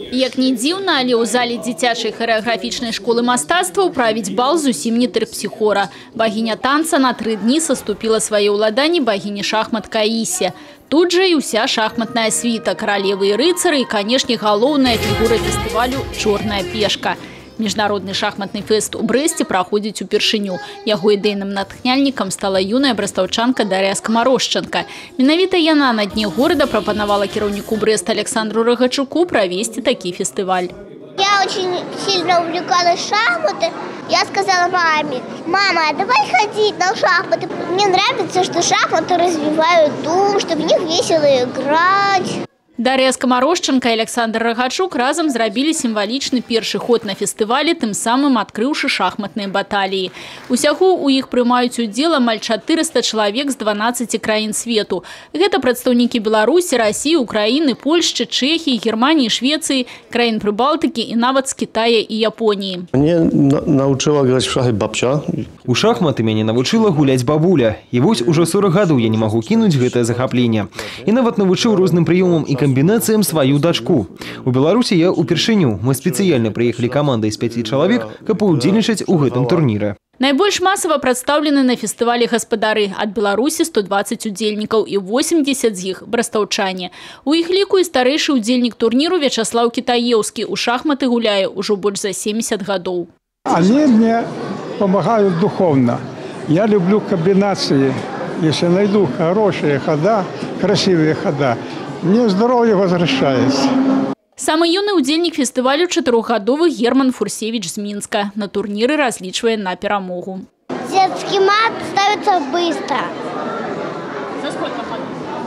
Як не дзіўна, але ў зале дзіцячай харэаграфічнай школы мастацтва ўправіць бал зусім не тэрпсіхора. Багіня танца на 3 дні саступіла свае ўладанні багіні шахмат Каісе. Тут жа і ўся шахматная світа, каралевы і рыцары і, канешне, галоўная фігура фестывалю «Чорная пешка». Міжнародны шахматны фэст у Брэсце праходзіць упершыню. Яго ідэйным натхняльнікам стала юная брастаўчанка Дар'я Скамарожчанка. Менавіта яна на дне горада прапанавала кіраўніку Брэста Александру Рагачуку правесці такі фестываль. Я очень сильно увлекалась в шахматы. Я сказала маме: мама, давай ходить на шахматы. Мне нравится, что шахматы развивают ум, что в них весело играть. Дар'я Скамарожчанка и Александр Рагачук разом зрабілі сімвалічны першы ход на фестывалі, тым самым адкрыўшы шахматныя баталіі. Усяго у іх прымаюць удзел амаль 400 чалавек з 12 краін свету. Гэта прадстаўнікі Беларусі, Расіі, Украіны, Польшчы, Чэхіі, Германіі, Швецыі, краін Прыбалтыкі і нават з Китая і Японіі. Мне навучыла граць в шахі бабча. У шахматы мяне навучыла гуляць бабуля. І вось уже 40 гадоў я не магу кінуць гэтае захапленне. І нават навучыў розным прыёмам і комбинациям свою дочку. У Беларуси я упершыню. Мы специально приехали командой из 5 человек, каб удзельнічаць у гэтым турнире. Найбольш масава прадстаўлены на фестывалі гаспадары. Ад Беларусі 120 удзельнікаў і 80 з іх брастаўчане. У іх ліку і старэйшы удзельнік турніру Вячаслав Кітаеўскі. У шахматы гуляе ўжо больш за 70 гадоў. Они мне помогают духовно. Я люблю комбинации. Если найду хорошие хода, красивые хода, мне здоровье возвращается. Самый юный удзельнік фестывалю 4-гадовы Герман Фурсевич з Мінска. На турніры разлічвае на перамогу. Детский мат ставится быстро. За сколько ходов?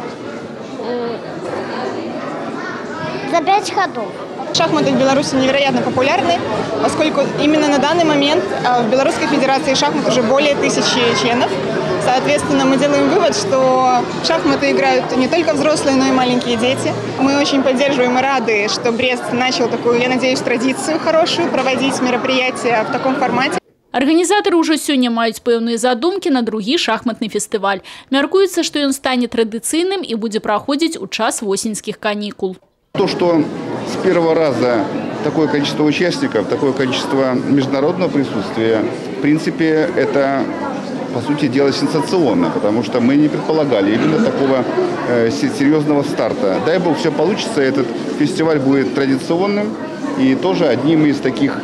За 5 ходов. Шахматы в Беларуси невероятно популярны, поскольку именно на данный момент в Белорусской Федерации шахмат уже более 1000 членов. Соответственно, мы делаем вывод, что в шахматы играют не только взрослые, но и маленькие дети. Мы очень поддерживаем и рады, что Брест начал такую, я надеюсь, традицию хорошую проводить мероприятия в таком формате. Арганізатары ўжо сёння маюць пэўныя задумкі на другі шахматны фестываль. Мяркуецца, што ён стане традыцыйным і будзе праходзіць у час восеньскіх канікул. То, что с первого раза такое количество участников, такое количество международного присутствия, в принципе, это, по сути дела, сенсационно, потому что мы не предполагали именно такого серьезного старта. Дай бог, все получится, этот фестиваль будет традиционным и тоже одним из таких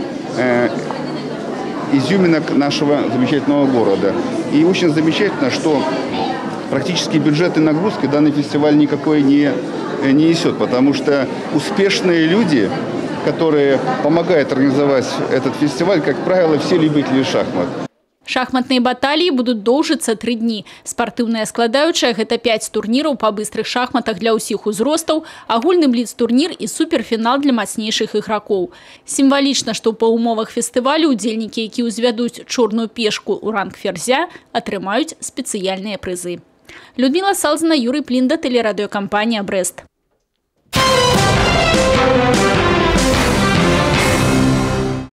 изюминок нашего замечательного города. И очень замечательно, что практически бюджетной нагрузки данный фестиваль никакой не несет, потому что успешные люди, которые помогают организовать этот фестиваль, как правило, все любители шахмат. Шахматныя баталіі будуць доўжыцца 3 дні. Спартыўная складаючая – гэта 5 турніраў па быстрых шахматах для ўсіх узростаў, агульны бліц-турнір і суперфінал для мацнейшых ігракоў. Сімвалічна, што па умовах фестывалю удзельнікі, які ўзвядуць чорную пешку ў ранг ферзя, атрымаюць спецыяльныя прызы. Людмила Салзина, Юрий Плинда, телерадиокомпания «Брест».